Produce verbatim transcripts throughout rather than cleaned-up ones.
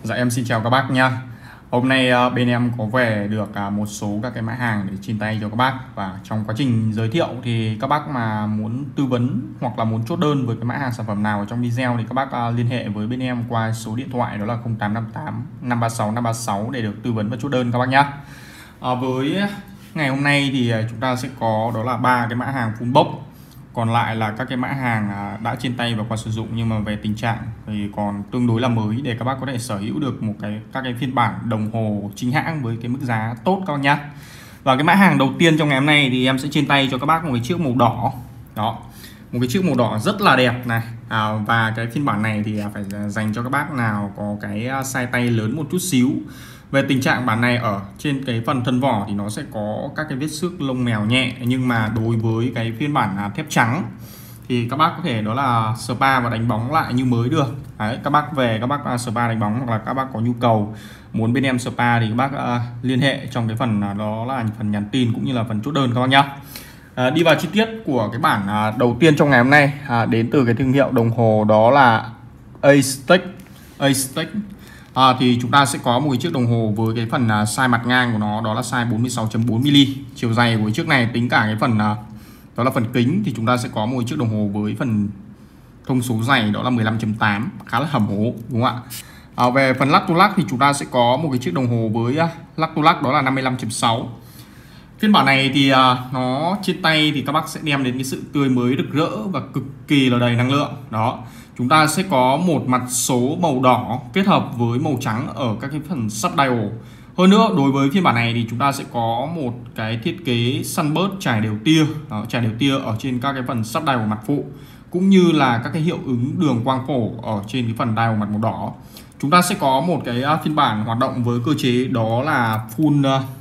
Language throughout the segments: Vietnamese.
Dạ em xin chào các bác nha. Hôm nay ờ, bên em có về được à, một số các cái mã hàng để trên tay cho các bác, và trong quá trình giới thiệu thì các bác mà muốn tư vấn hoặc là muốn chốt đơn với cái mã hàng sản phẩm nào ở trong video thì các bác à, liên hệ với bên em qua số điện thoại đó là không tám năm tám năm ba sáu năm ba sáu để được tư vấn và chốt đơn các bác nhá. À, với ngày hôm nay thì chúng ta sẽ có đó là ba cái mã hàng full box, còn lại là các cái mã hàng đã trên tay và qua sử dụng nhưng mà về tình trạng thì còn tương đối là mới để các bác có thể sở hữu được một cái các cái phiên bản đồng hồ chính hãng với cái mức giá tốt các bác nhá. Và cái mã hàng đầu tiên trong ngày hôm nay thì em sẽ trên tay cho các bác một cái chiếc màu đỏ đó, một cái chiếc màu đỏ rất là đẹp này. À, và cái phiên bản này thì phải dành cho các bác nào có cái size tay lớn một chút xíu. Về tình trạng bản này ở trên cái phần thân vỏ thì nó sẽ có các cái vết xước lông mèo nhẹ, nhưng mà đối với cái phiên bản thép trắng thì các bác có thể đó là spa và đánh bóng lại như mới được. Đấy, các bác về các bác spa đánh bóng hoặc là các bác có nhu cầu muốn bên em spa thì các bác uh, liên hệ trong cái phần uh, đó là phần nhắn tin cũng như là phần chốt đơn các bác nhá. À, đi vào chi tiết của cái bản à, đầu tiên trong ngày hôm nay à, đến từ cái thương hiệu đồng hồ đó là Aztec. Aztec à, thì chúng ta sẽ có một cái chiếc đồng hồ với cái phần à, size mặt ngang của nó đó là size bốn mươi sáu chấm bốn mi-li-mét. Chiều dày của chiếc này tính cả cái phần à, đó là phần kính thì chúng ta sẽ có một cái chiếc đồng hồ với phần thông số dày đó là mười lăm chấm tám, khá là hầm hố đúng không ạ? À, về phần lắc tu lắc thì chúng ta sẽ có một cái chiếc đồng hồ với à, lắc tu lắc đó là năm mươi lăm chấm sáu. Phiên bản này thì uh, nó trên tay thì các bác sẽ đem đến cái sự tươi mới rực rỡ và cực kỳ là đầy năng lượng. Đó, chúng ta sẽ có một mặt số màu đỏ kết hợp với màu trắng ở các cái phần sub dial. Hơn nữa đối với phiên bản này thì chúng ta sẽ có một cái thiết kế sunburst trải đều tia, đó, trải đều tia ở trên các cái phần sub dial mặt phụ, cũng như là các cái hiệu ứng đường quang phổ ở trên cái phần dial mặt màu đỏ. Chúng ta sẽ có một cái uh, phiên bản hoạt động với cơ chế đó là full uh,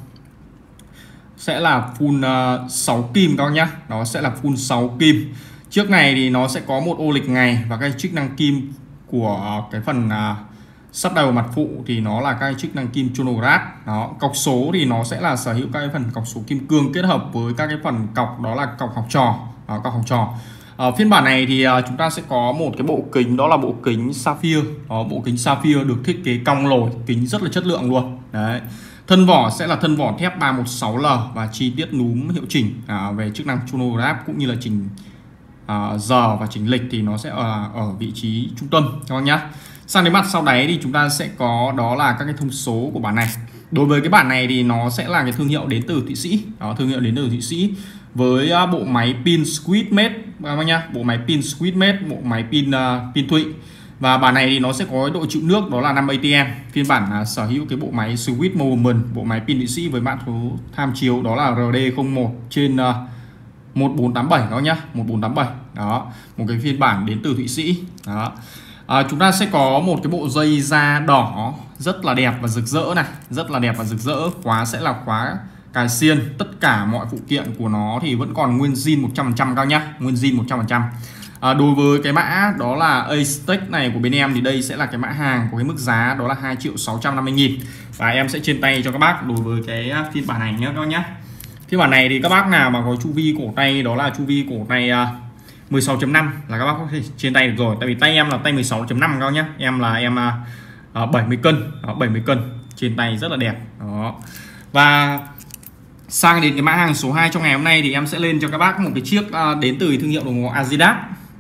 sẽ là full uh, sáu kim các bác nhá. Nó sẽ là full sáu kim. Trước này thì nó sẽ có một ô lịch ngày và cái chức năng kim của cái phần uh, sub dial mặt phụ thì nó là cái chức năng kim chronograph. Đó, cọc số thì nó sẽ là sở hữu các cái phần cọc số kim cương kết hợp với các cái phần cọc đó là cọc học trò. Đó, cọc học trò. Ở phiên bản này thì uh, chúng ta sẽ có một cái bộ kính đó là bộ kính sapphire. Đó, bộ kính sapphire được thiết kế cong lồi, kính rất là chất lượng luôn. Đấy. Thân vỏ sẽ là thân vỏ thép ba một sáu L và chi tiết núm hiệu chỉnh à, về chức năng chronograph cũng như là chỉnh à, giờ và chỉnh lịch thì nó sẽ ở, ở vị trí trung tâm các bác nhá. Sang đến mặt sau đáy thì chúng ta sẽ có đó là các cái thông số của bản này. Đối với cái bản này thì nó sẽ là cái thương hiệu đến từ Thụy Sĩ, đó, thương hiệu đến từ Thụy Sĩ với uh, bộ máy pin Swissmade các bác nhá, bộ máy pin Swissmade, bộ máy pin uh, pin Thụy. Và bản này thì nó sẽ có độ chịu nước đó là năm a tê em. Phiên bản uh, sở hữu cái bộ máy Swiss Movement, bộ máy pin Thụy Sĩ với mã số tham chiếu đó là R D không một trên uh, một bốn tám bảy các bác nhá, một bốn tám bảy. Đó, một cái phiên bản đến từ Thụy Sĩ. Đó. À, chúng ta sẽ có một cái bộ dây da đỏ rất là đẹp và rực rỡ này, rất là đẹp và rực rỡ. Khóa sẽ là khóa cài xiên, tất cả mọi phụ kiện của nó thì vẫn còn nguyên zin một trăm phần trăm các nhá, nguyên zin một trăm phần trăm. À, đối với cái mã đó là Aztec này của bên em thì đây sẽ là cái mã hàng có cái mức giá đó là hai triệu sáu trăm năm mươi nghìn. Và em sẽ trên tay cho các bác đối với cái phiên bản này nhé các bác nhé. Phiên bản này thì các bác nào mà có chu vi cổ tay đó là chu vi cổ tay uh, mười sáu chấm năm là các bác có thể trên tay được rồi. Tại vì tay em là tay mười sáu chấm năm các bác nhé. Em là em uh, bảy mươi cân, đó, bảy mươi cân, trên tay rất là đẹp. Đó. Và sang đến cái mã hàng số hai trong ngày hôm nay thì em sẽ lên cho các bác một cái chiếc uh, đến từ thương hiệu đồng hồ Adidas.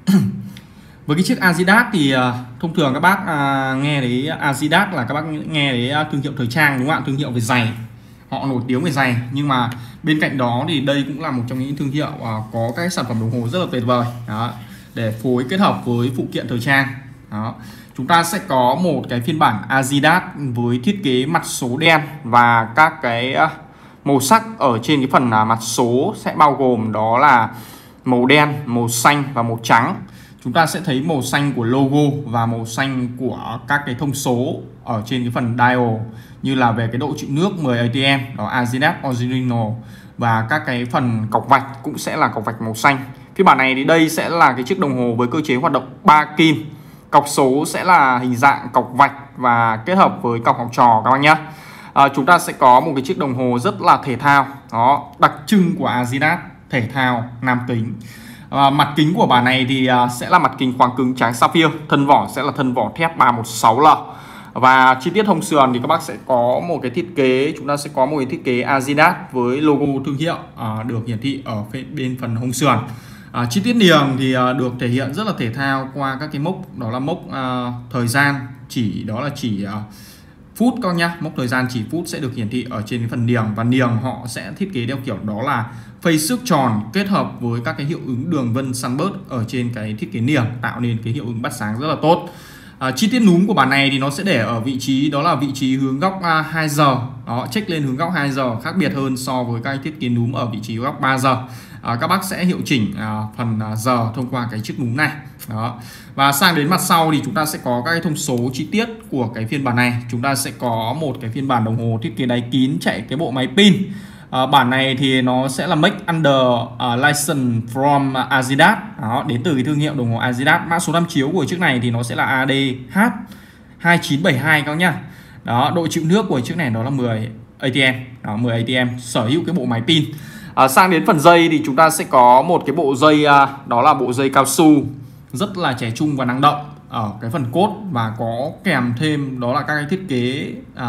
Với cái chiếc Adidas thì uh, thông thường các bác uh, nghe đấy Adidas là các bác nghe đấy uh, thương hiệu thời trang đúng không ạ, thương hiệu về giày, họ nổi tiếng về giày. Nhưng mà bên cạnh đó thì đây cũng là một trong những thương hiệu uh, có các sản phẩm đồng hồ rất là tuyệt vời. Đó, để phối kết hợp với phụ kiện thời trang. Đó, chúng ta sẽ có một cái phiên bản Adidas với thiết kế mặt số đen và các cái uh, màu sắc ở trên cái phần uh, mặt số sẽ bao gồm đó là màu đen, màu xanh và màu trắng. Chúng ta sẽ thấy màu xanh của logo và màu xanh của các cái thông số ở trên cái phần dial, như là về cái độ chịu nước mười a tê em đó Adidas Original, và các cái phần cọc vạch cũng sẽ là cọc vạch màu xanh. Phiên bản này thì đây sẽ là cái chiếc đồng hồ với cơ chế hoạt động ba kim. Cọc số sẽ là hình dạng cọc vạch và kết hợp với cọc học trò các bác nhé. À, chúng ta sẽ có một cái chiếc đồng hồ rất là thể thao, đó, đặc trưng của Adidas, thể thao nam tính. À, mặt kính của bản này thì à, sẽ là mặt kính khoáng cứng trắng sapphire, thân vỏ sẽ là thân vỏ thép ba một sáu L. Và chi tiết hông sườn thì các bác sẽ có một cái thiết kế, chúng ta sẽ có một cái thiết kế Adidas với logo thương hiệu à, được hiển thị ở bên phần hông sườn. À, chi tiết niềng thì à, được thể hiện rất là thể thao qua các cái mốc, đó là mốc à, thời gian chỉ, đó là chỉ à, phút các nhá, mốc thời gian chỉ phút sẽ được hiển thị ở trên cái phần niềng. Và niềng họ sẽ thiết kế theo kiểu đó là phây xước tròn kết hợp với các cái hiệu ứng đường vân sunburst ở trên cái thiết kế niềng, tạo nên cái hiệu ứng bắt sáng rất là tốt. À, chi tiết núm của bản này thì nó sẽ để ở vị trí, đó là vị trí hướng góc à, hai giờ, đó, check lên hướng góc hai giờ, khác biệt hơn so với các thiết kế núm ở vị trí góc ba giờ. À, các bác sẽ hiệu chỉnh à, phần à, giờ thông qua cái chiếc núm này. Đó. Và sang đến mặt sau thì chúng ta sẽ có các cái thông số chi tiết của cái phiên bản này. Chúng ta sẽ có một cái phiên bản đồng hồ thiết kế đáy kín chạy cái bộ máy pin. À, bản này thì nó sẽ là make under uh, license from Adidas, đó, đến từ cái thương hiệu đồng hồ Adidas. Mã số tham chiếu của chiếc này thì nó sẽ là A D H hai chín bảy hai các nhá. Đó, độ chịu nước của chiếc này đó là mười A T M, đó, mười A T M, sở hữu cái bộ máy pin. À, sang đến phần dây thì chúng ta sẽ có một cái bộ dây, uh, đó là bộ dây cao su rất là trẻ trung và năng động ở cái phần cốt, và có kèm thêm đó là các cái thiết kế uh,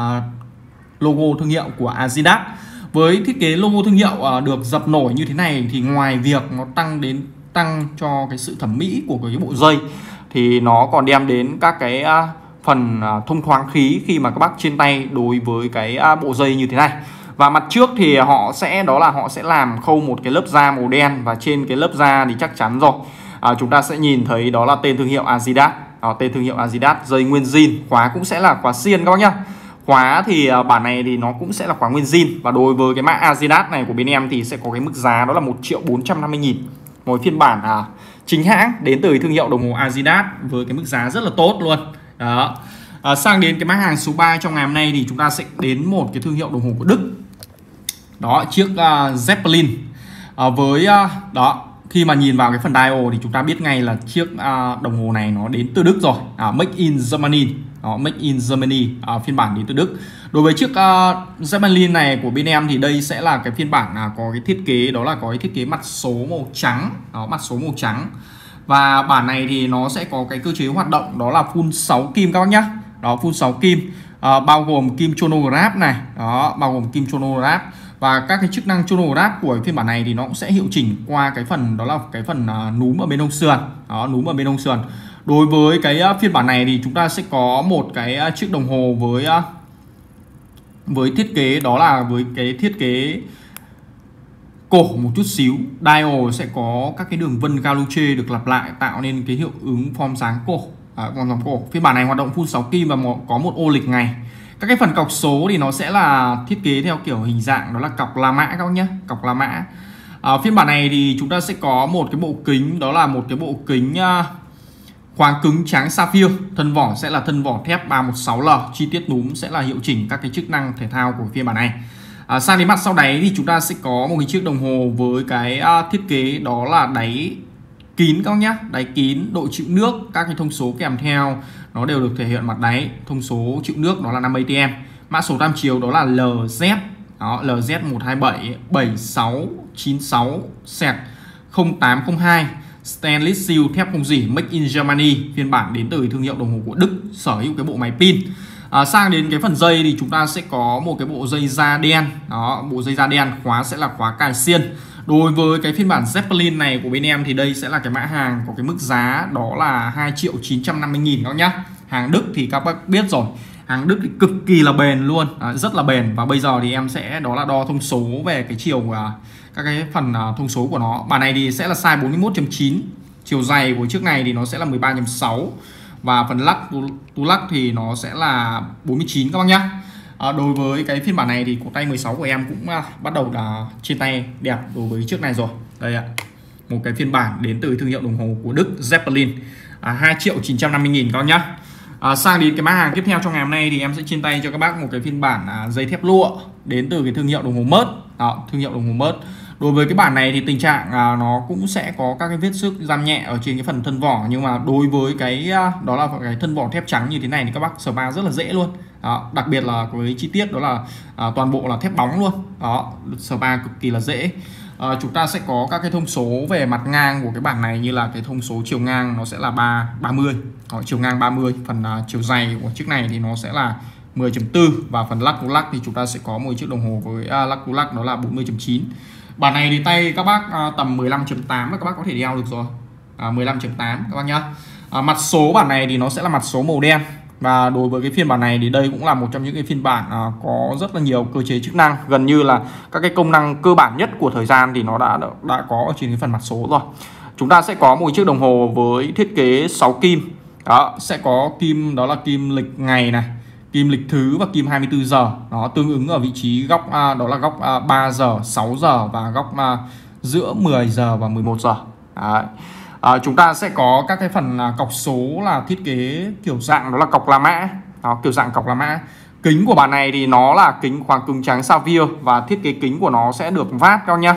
logo thương hiệu của Adidas. Với thiết kế logo thương hiệu uh, được dập nổi như thế này thì ngoài việc nó tăng đến tăng cho cái sự thẩm mỹ của cái bộ dây thì nó còn đem đến các cái uh, phần uh, thông thoáng khí khi mà các bác trên tay đối với cái uh, bộ dây như thế này. Và mặt trước thì họ sẽ đó là họ sẽ làm khâu một cái lớp da màu đen, và trên cái lớp da thì chắc chắn rồi à, chúng ta sẽ nhìn thấy đó là tên thương hiệu Adidas, à, tên thương hiệu Adidas, dây nguyên zin, khóa cũng sẽ là khóa xiên các bác nhá. Khóa thì uh, bản này thì nó cũng sẽ là khóa nguyên zin, và đối với cái mã Adidas này của bên em thì sẽ có cái mức giá đó là một triệu bốn trăm năm mươi nghìn, một phiên bản uh, chính hãng đến từ thương hiệu đồng hồ Adidas với cái mức giá rất là tốt luôn. Đó. À, sang đến cái mã hàng số ba trong ngày hôm nay thì chúng ta sẽ đến một cái thương hiệu đồng hồ của Đức. Đó, chiếc uh, Zeppelin. À, với uh, đó, khi mà nhìn vào cái phần dial thì chúng ta biết ngay là chiếc uh, đồng hồ này nó đến từ Đức rồi. À, Make in Germany. Đó, Make in Germany, à, phiên bản đến từ Đức. Đối với chiếc uh, Zeppelin này của bên em thì đây sẽ là cái phiên bản uh, có cái thiết kế đó là có cái thiết kế mặt số màu trắng, đó, mặt số màu trắng. Và bản này thì nó sẽ có cái cơ chế hoạt động đó là full sáu kim các bác nhá. Đó, full sáu kim, à, bao gồm kim chronograph này, đó, bao gồm kim chronograph, và các cái chức năng chronograph của phiên bản này thì nó cũng sẽ hiệu chỉnh qua cái phần đó là cái phần uh, núm ở bên hông sườn, đó, núm ở bên hông sườn. Đối với cái uh, phiên bản này thì chúng ta sẽ có một cái uh, chiếc đồng hồ với uh, với thiết kế đó là với cái thiết kế cổ một chút xíu. Dial sẽ có các cái đường vân Galuche được lặp lại tạo nên cái hiệu ứng form dáng cổ, à, form dáng cổ. Phiên bản này hoạt động full sáu kim và một, có một ô lịch ngày. Các cái phần cọc số thì nó sẽ là thiết kế theo kiểu hình dạng đó là cọc La Mã các bác nhé, cọc La Mã. À, phiên bản này thì chúng ta sẽ có một cái bộ kính, đó là một cái bộ kính uh, khoáng cứng tráng sapphire, thân vỏ sẽ là thân vỏ thép ba một sáu L, chi tiết núm sẽ là hiệu chỉnh các cái chức năng thể thao của phiên bản này. À, sang đến mặt sau đáy thì chúng ta sẽ có một cái chiếc đồng hồ với cái uh, thiết kế đó là đáy kín các nhá, đáy kín, độ chịu nước, các cái thông số kèm theo nó đều được thể hiện mặt đáy. Thông số chịu nước đó là năm A T M, mã số tham chiếu đó là L Z, đó, L Z một hai bảy bảy sáu chín sáu không tám không hai, stainless steel, thép không rỉ, Make in Germany, phiên bản đến từ thương hiệu đồng hồ của Đức, sở hữu cái bộ máy pin. À, sang đến cái phần dây thì chúng ta sẽ có một cái bộ dây da đen, đó, bộ dây da đen, khóa sẽ là khóa cài xiên. Đối với cái phiên bản Zeppelin này của bên em thì đây sẽ là cái mã hàng có cái mức giá đó là hai triệu chín trăm năm mươi nghìn các nhá. Hàng Đức thì các bác biết rồi, hàng Đức thì cực kỳ là bền luôn, à, rất là bền. Và bây giờ thì em sẽ đó là đo thông số về cái chiều à, các cái phần à, thông số của nó. Bản này thì sẽ là size bốn mươi mốt chấm chín, chiều dày của chiếc này thì nó sẽ là mười ba chấm sáu, và phần lắc tu lắc thì nó sẽ là bốn mươi chín các bác nhá. À, đối với cái phiên bản này thì cổ tay mười sáu của em cũng à, bắt đầu là trên tay đẹp đối với chiếc này rồi. Đây ạ, một cái phiên bản đến từ thương hiệu đồng hồ của Đức Zeppelin, à, hai triệu chín trăm năm mươi nghìn các bác nhá. À, sang đến cái mã hàng tiếp theo trong ngày hôm nay thì em sẽ trên tay cho các bác một cái phiên bản à, dây thép lụa đến từ cái thương hiệu đồng hồ Mớt, đó, thương hiệu đồng hồ Mớt. Đối với cái bản này thì tình trạng à, nó cũng sẽ có các cái vết xước răm nhẹ ở trên cái phần thân vỏ, nhưng mà đối với cái à, đó là cái thân vỏ thép trắng như thế này thì các bác spa rất là dễ luôn. Đó, đặc biệt là với chi tiết đó là à, toàn bộ là thép bóng luôn, đó, spa cực kỳ là dễ. À, chúng ta sẽ có các cái thông số về mặt ngang của cái bản này, như là cái thông số chiều ngang nó sẽ là ba ba mươi, đó, chiều ngang ba mươi. Phần uh, chiều dày của chiếc này thì nó sẽ là mười chấm bốn, và phần lắc lắc thì chúng ta sẽ có một chiếc đồng hồ với uh, lắc lắc đó là bốn mươi chấm chín. Bản này thì tay các bác uh, tầm mười lăm chấm tám là các bác có thể đeo được rồi. uh, mười lăm chấm tám các bác nhá. uh, Mặt số bản này thì nó sẽ là mặt số màu đen. Và đối với cái phiên bản này thì đây cũng là một trong những cái phiên bản à, có rất là nhiều cơ chế chức năng, gần như là các cái công năng cơ bản nhất của thời gian thì nó đã đã có ở trên cái phần mặt số rồi. Chúng ta sẽ có một chiếc đồng hồ với thiết kế sáu kim. Đó, sẽ có kim đó là kim lịch ngày này, kim lịch thứ và kim hai mươi tư giờ. Nó tương ứng ở vị trí góc à, đó là góc à, ba giờ, sáu giờ và góc à, giữa mười giờ và mười một giờ. Đấy. À, chúng ta sẽ có các cái phần à, cọc số là thiết kế kiểu dạng đó là cọc La Mã. Đó, kiểu dạng cọc La Mã. Kính của bản này thì nó là kính khoáng cứng trắng sapphire, và thiết kế kính của nó sẽ được vát các nhá.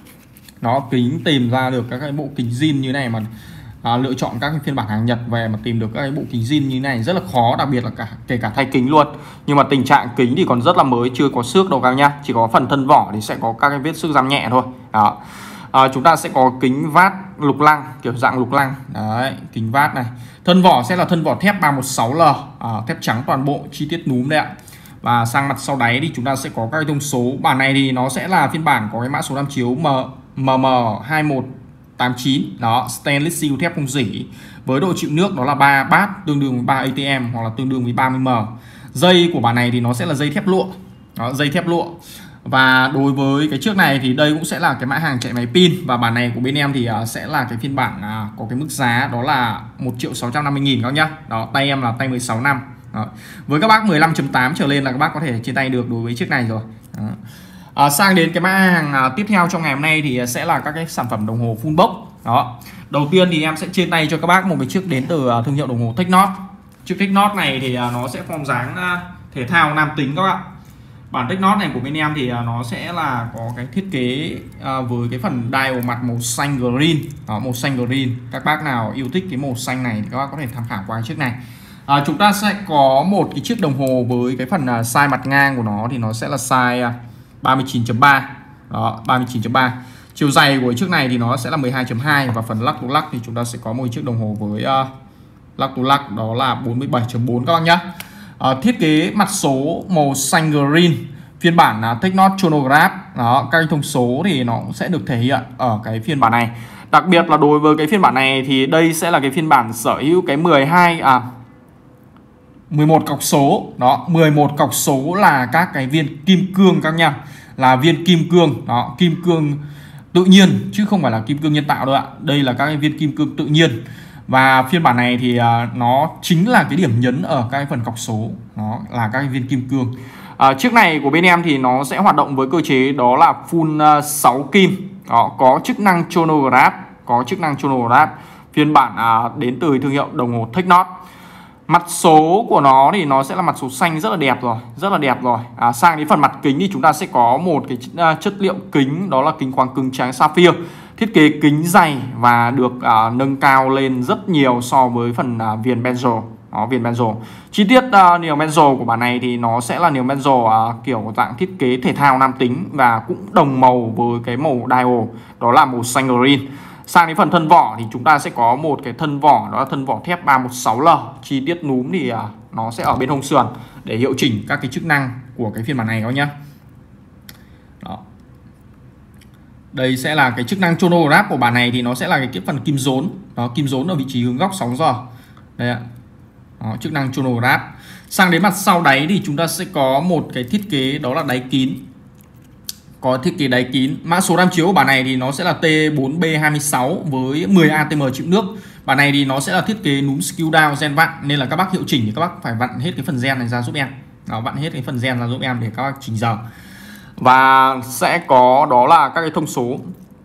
Nó kính tìm ra được các cái bộ kính zin như này mà à, lựa chọn các cái phiên bản hàng Nhật về mà tìm được các cái bộ kính zin như này rất là khó, đặc biệt là cả kể cả thay kính luôn. Nhưng mà tình trạng kính thì còn rất là mới, chưa có xước đâu các nhá, chỉ có phần thân vỏ thì sẽ có các cái vết xước răm nhẹ thôi. Đó. À, chúng ta sẽ có kính vát lục lăng, kiểu dạng lục lăng. Đấy, kính vát này. Thân vỏ sẽ là thân vỏ thép ba một sáu L, à, thép trắng toàn bộ, chi tiết núm đấy ạ. Và sang mặt sau đáy thì chúng ta sẽ có các thông số. Bản này thì nó sẽ là phiên bản có cái mã số tham chiếu M M hai một tám chín. Đó, stainless steel thép không rỉ. Với độ chịu nước đó là ba bát, tương đương với ba A T M hoặc là tương đương với ba mươi M. Dây của bản này thì nó sẽ là dây thép lụa. Đó, dây thép lụa. Và đối với cái trước này thì đây cũng sẽ là cái mã hàng chạy máy pin, và bản này của bên em thì sẽ là cái phiên bản có cái mức giá đó là một triệu sáu trăm năm mươi nghìn các nhá. Đó, tay em là tay mười sáu năm. Đó. Với các bác mười lăm chấm tám trở lên là các bác có thể trên tay được đối với chiếc này rồi. Đó. À, sang đến cái mã hàng à, tiếp theo trong ngày hôm nay thì sẽ là các cái sản phẩm đồng hồ full box. Đó. Đầu tiên thì em sẽ trên tay cho các bác một cái chiếc đến từ uh, thương hiệu đồng hồ Technot. Chiếc Technot này thì uh, nó sẽ form dáng uh, thể thao nam tính các bạn. Bản Technot này của bên em thì uh, nó sẽ là có cái thiết kế uh, với cái phần dial mặt màu xanh green. Đó, màu xanh green. Các bác nào yêu thích cái màu xanh này thì các bác có thể tham khảo qua chiếc này. À, chúng ta sẽ có một cái chiếc đồng hồ với cái phần uh, size mặt ngang của nó thì nó sẽ là size uh, ba mươi chín chấm ba. Đó, ba mươi chín chấm ba. Chiều dày của chiếc này thì nó sẽ là mười hai chấm hai, và phần lắc lắc thì chúng ta sẽ có một chiếc đồng hồ với uh, lắc lắc đó là bốn mươi bảy chấm bốn các bác nhá. Uh, thiết kế mặt số màu xanh green, phiên bản uh, Technot chronograph. Đó, các thông số thì nó cũng sẽ được thể hiện ở cái phiên bản này. Đặc biệt là đối với cái phiên bản này thì đây sẽ là cái phiên bản sở hữu cái mười hai à mười một cọc số. Đó, mười một cọc số là các cái viên kim cương các nha, là viên kim cương. Đó, kim cương tự nhiên chứ không phải là kim cương nhân tạo đâu ạ. Đây là các cái viên kim cương tự nhiên. Và phiên bản này thì uh, nó chính là cái điểm nhấn ở cái phần cọc số, nó là các cái viên kim cương. Uh, chiếc này của bên em thì nó sẽ hoạt động với cơ chế đó là full uh, sáu kim. Đó, có chức năng chronograph, có chức năng chronograph. Phiên bản uh, đến từ thương hiệu đồng hồ Technot. Mặt số của nó thì nó sẽ là mặt số xanh rất là đẹp rồi, rất là đẹp rồi. À, sang đến phần mặt kính thì chúng ta sẽ có một cái uh, chất liệu kính đó là kính khoáng cứng trắng sapphire. Thiết kế kính dày và được uh, nâng cao lên rất nhiều so với phần uh, viền bezel. Đó, viền bezel. Chi tiết uh, niều bezel của bản này thì nó sẽ là niều bezel uh, kiểu dạng thiết kế thể thao nam tính và cũng đồng màu với cái màu dial đó là màu xanh green. Sang đến phần thân vỏ thì chúng ta sẽ có một cái thân vỏ đó là thân vỏ thép ba một sáu L. Chi tiết núm thì uh, nó sẽ ở bên hông sườn để hiệu chỉnh các cái chức năng của cái phiên bản này các nhá. Đó. Đây sẽ là cái chức năng chronograph của bản này thì nó sẽ là cái phần kim rốn. Đó, kim rốn ở vị trí hướng góc sáu giờ. Đây ạ. Đó, chức năng chronograph. Sang đến mặt sau đáy thì chúng ta sẽ có một cái thiết kế đó là đáy kín. Có thiết kế đáy kín. Mã số tham chiếu của bản này thì nó sẽ là T bốn B hai sáu với mười A T M chịu nước. Bản này thì nó sẽ là thiết kế núm skill down gen vặn, nên là các bác hiệu chỉnh thì các bác phải vặn hết cái phần gen này ra giúp em. Đó, vặn hết cái phần gen ra giúp em để các bác chỉnh giờ. Và sẽ có đó là các cái thông số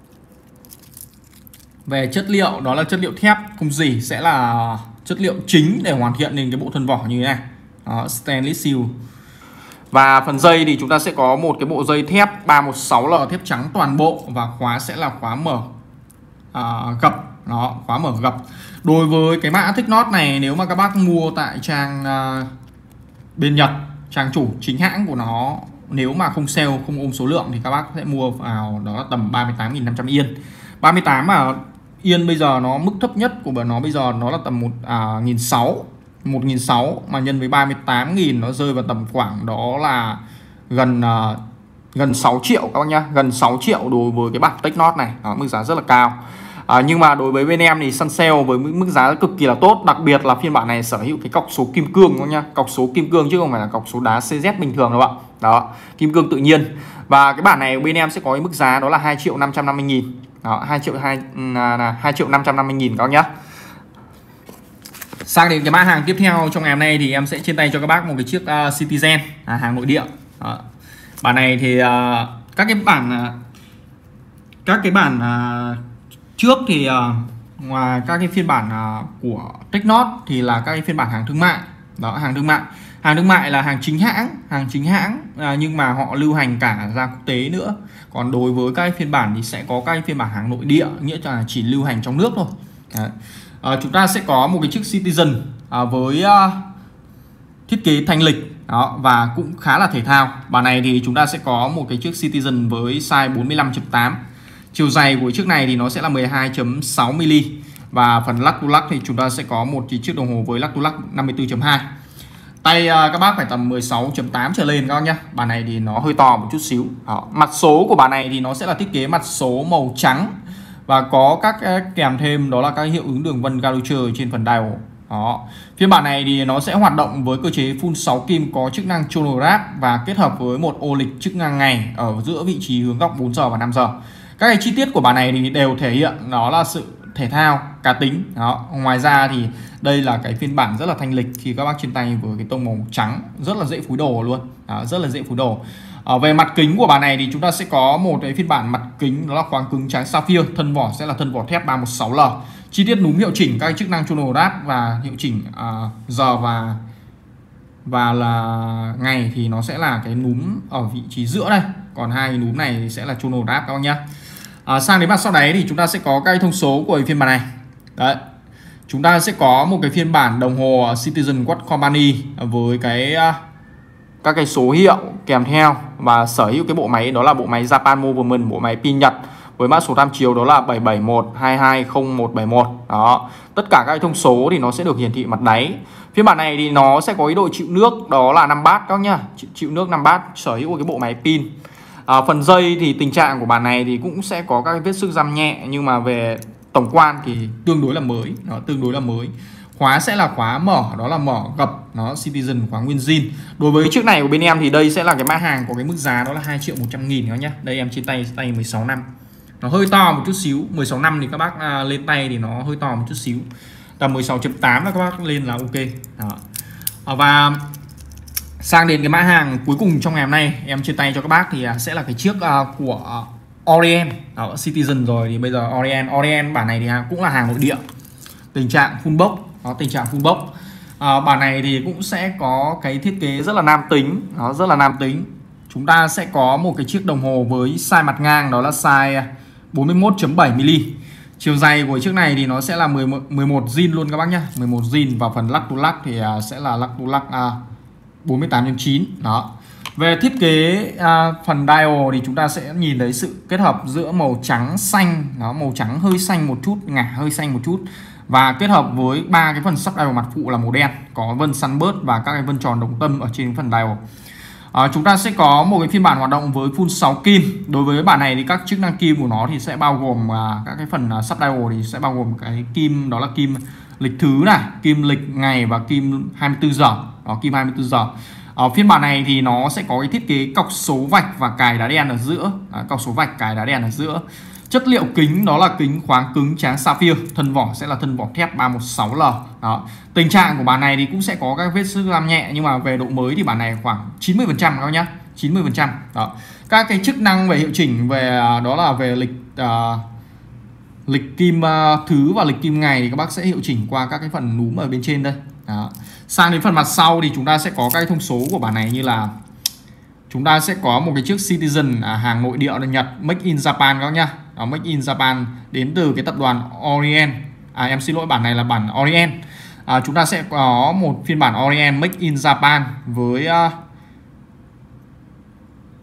về chất liệu, đó là chất liệu thép không rỉ sẽ là chất liệu chính để hoàn thiện nên cái bộ thân vỏ như thế này. Đó, stainless steel. Và phần dây thì chúng ta sẽ có một cái bộ dây thép ba một sáu L thép trắng toàn bộ, và khóa sẽ là khóa mở à, gập. Đó, khóa mở gập. Đối với cái mã Technot này, nếu mà các bác mua tại trang uh, bên Nhật, trang chủ chính hãng của nó nếu mà không sale, không ôm số lượng thì các bác sẽ mua vào đó là tầm ba mươi tám nghìn năm trăm yên. ba mươi tám mà yên bây giờ nó mức thấp nhất của nó bây giờ nó là tầm một nghìn sáu trăm, một nghìn sáu trăm mà nhân với ba mươi tám nghìn nó rơi vào tầm khoảng đó là gần uh, gần sáu triệu các bác nhá, gần sáu triệu đối với cái bản Technot này. Đó, mức giá rất là cao. À, nhưng mà đối với bên em thì săn sale với mức giá cực kỳ là tốt, đặc biệt là phiên bản này sở hữu cái cọc số kim cương các nhá, cọc số kim cương chứ không phải là cọc số đá xê dét bình thường đâu ạ. Đó, kim cương tự nhiên. Và cái bản này bên em sẽ có cái mức giá đó là hai triệu năm trăm năm mươi nghìn. Đó, hai triệu hai là hai triệu năm trăm năm mươi nghìn các bác nhá. Sang đến cái mã hàng tiếp theo trong ngày hôm nay thì em sẽ trên tay cho các bác một cái chiếc uh, Citizen, à, hàng nội địa. Đó. Bản này thì uh, các cái bản uh, các cái bản uh, trước thì uh, ngoài các cái phiên bản uh, của Technot thì là các cái phiên bản hàng thương mại. Đó, hàng thương mại. Hàng thương mại là hàng chính hãng, hàng chính hãng uh, nhưng mà họ lưu hành cả ra quốc tế nữa. Còn đối với các cái phiên bản thì sẽ có các cái phiên bản hàng nội địa, nghĩa là chỉ lưu hành trong nước thôi. Đấy. Uh, chúng ta sẽ có một cái chiếc Citizen uh, với uh, thiết kế thanh lịch. Đó, và cũng khá là thể thao. Bản này thì chúng ta sẽ có một cái chiếc Citizen với size bốn mươi lăm chấm tám. Chiều dày của chiếc này thì nó sẽ là mười hai chấm sáu mi-li. Và phần lắc tu lắc thì chúng ta sẽ có một chiếc đồng hồ với lắc tu lắc năm mươi tư chấm hai. Tay các bác phải tầm mười sáu chấm tám trở lên các bác nhá. Bản này thì nó hơi to một chút xíu. Đó. Mặt số của bản này thì nó sẽ là thiết kế mặt số màu trắng và có các kèm thêm đó là các hiệu ứng đường vân Galucher trên phần dial. Đó. Phiên bản này thì nó sẽ hoạt động với cơ chế full sáu kim có chức năng chronograph và kết hợp với một ô lịch chức năng ngày ở giữa vị trí hướng góc bốn giờ và năm giờ. Các cái chi tiết của bản này thì đều thể hiện nó là sự thể thao, cá tính. Đó. Ngoài ra thì đây là cái phiên bản rất là thanh lịch khi các bác trên tay với cái tông màu trắng, rất là dễ phối đồ luôn. Đó, rất là dễ phối đồ. Ở về mặt kính của bản này thì chúng ta sẽ có một cái phiên bản mặt kính đó là khoáng cứng trắng sapphire, thân vỏ sẽ là thân vỏ thép ba một sáu L. Chi tiết núm hiệu chỉnh các chức năng chronograph và hiệu chỉnh uh, giờ và và là ngày thì nó sẽ là cái núm ở vị trí giữa đây. Còn hai núm này sẽ là chronograph các bác nhá. À, sang đến mặt sau đáy thì chúng ta sẽ có cái thông số của phiên bản này. Đấy. Chúng ta sẽ có một cái phiên bản đồng hồ Citizen Watch Company với cái uh, các cái số hiệu kèm theo và sở hữu cái bộ máy đó là bộ máy Japan Movement, bộ máy pin Nhật với mã số tham chiếu đó là bảy bảy một hai hai không một bảy một. Đó. Tất cả các thông số thì nó sẽ được hiển thị mặt đáy. Phiên bản này thì nó sẽ có cái độ chịu nước đó là năm bát các nhá, chịu, chịu nước năm bát, sở hữu cái bộ máy pin. À, phần dây thì tình trạng của bản này thì cũng sẽ có các vết xước răm nhẹ nhưng mà về tổng quan thì tương đối là mới, nó tương đối là mới. Khóa sẽ là khóa mở, đó là mở gập, nó Citizen khóa nguyên zin. Đối với chiếc này của bên em thì đây sẽ là cái mã hàng có cái mức giá đó là hai triệu một trăm nghìn các nhá. Đây em trên tay tay mười sáu năm. Nó hơi to một chút xíu, mười sáu năm thì các bác à, lên tay thì nó hơi to một chút xíu. Tầm mười sáu chấm tám là các bác lên là ok. Đó. Và sang đến cái mã hàng cuối cùng trong ngày hôm nay em trên tay cho các bác thì sẽ là cái chiếc uh, của Orient. Đó, Citizen rồi thì bây giờ Orient, Orient bản này thì cũng là hàng nội địa. Tình trạng full box, đó, tình trạng full box. À, bản này thì cũng sẽ có cái thiết kế rất là nam tính, nó rất là nam tính. Chúng ta sẽ có một cái chiếc đồng hồ với size mặt ngang đó là size bốn mươi mốt chấm bảy mi-li. Chiều dày của chiếc này thì nó sẽ là mười một zin luôn các bác nhá, mười một zin và phần lắc tu lắc thì sẽ là lắc tu lắc bốn mươi tám chấm chín. Đó. Về thiết kế à, phần dial thì chúng ta sẽ nhìn thấy sự kết hợp giữa màu trắng xanh, nó màu trắng hơi xanh một chút, ngả hơi xanh một chút và kết hợp với ba cái phần sub dial mặt phụ là màu đen, có vân sunburst và các cái vân tròn đồng tâm ở trên phần dial. À, chúng ta sẽ có một cái phiên bản hoạt động với full sáu kim. Đối với bản này thì các chức năng kim của nó thì sẽ bao gồm à, các cái phần à, sub dial thì sẽ bao gồm cái kim đó là kim lịch thứ này, kim lịch ngày và kim hai mươi tư giờ. Đó, kim hai mươi tư giờ. Ở phiên bản này thì nó sẽ có cái thiết kế cọc số vạch và cài đá đen ở giữa. Đó, cọc số vạch cài đá đen ở giữa. Chất liệu kính đó là kính khoáng cứng tráng sapphire, thân vỏ sẽ là thân vỏ thép ba một sáu L. Đó. Tình trạng của bản này thì cũng sẽ có các vết xước lam nhẹ nhưng mà về độ mới thì bản này khoảng chín mươi phần trăm các nhá, chín mươi phần trăm. Đó. Các cái chức năng về hiệu chỉnh về đó là về lịch uh, lịch kim uh, thứ và lịch kim ngày thì các bác sẽ hiệu chỉnh qua các cái phần núm ở bên trên đây. Đó. Sang đến phần mặt sau thì chúng ta sẽ có các thông số của bản này như là chúng ta sẽ có một cái chiếc Citizen à, hàng nội địa là Nhật, Make in Japan các nhá. Đó, Make in Japan đến từ cái tập đoàn Orient. À, em xin lỗi, bản này là bản Orient. À, chúng ta sẽ có một phiên bản Orient Make in Japan với uh,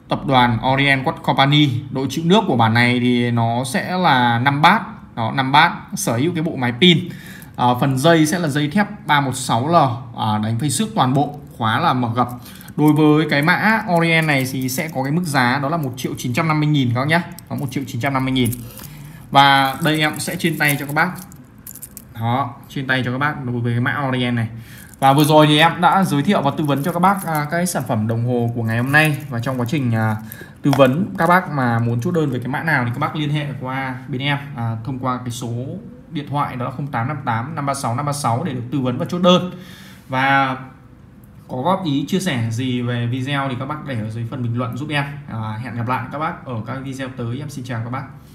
tập đoàn Orient Watt Company. Độ chịu nước của bản này thì nó sẽ là năm bát, đó năm bát, sở hữu cái bộ máy pin. À, phần dây sẽ là dây thép ba một sáu L, à, đánh phây xước toàn bộ, khóa là mở gập. Đối với cái mã Orient này thì sẽ có cái mức giá đó là một triệu chín trăm năm mươi nghìn các bác nhé. Có một triệu chín trăm năm mươi nghìn. Và đây em sẽ trên tay cho các bác. Đó, trên tay cho các bác đối với cái mã Orient này. Và vừa rồi thì em đã giới thiệu và tư vấn cho các bác à, các sản phẩm đồng hồ của ngày hôm nay. Và trong quá trình à, tư vấn, các bác mà muốn chốt đơn về cái mã nào thì các bác liên hệ qua bên em à, thông qua cái số điện thoại đó là không tám năm tám năm ba sáu năm ba sáu để được tư vấn và chốt đơn. Và có góp ý chia sẻ gì về video thì các bác để ở dưới phần bình luận giúp em. À, hẹn gặp lại các bác ở các video tới. Em xin chào các bác.